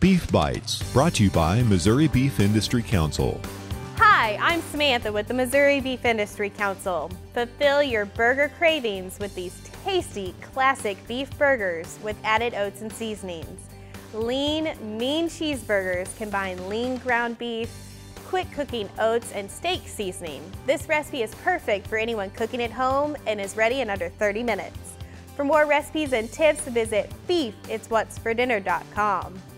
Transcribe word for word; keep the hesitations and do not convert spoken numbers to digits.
Beef Bites, brought to you by Missouri Beef Industry Council. Hi, I'm Samantha with the Missouri Beef Industry Council. Fulfill your burger cravings with these tasty, classic beef burgers with added oats and seasonings. Lean, mean cheeseburgers combine lean ground beef, quick cooking oats, and steak seasoning. This recipe is perfect for anyone cooking at home and is ready in under thirty minutes. For more recipes and tips, visit beef it's what's for dinner dot com.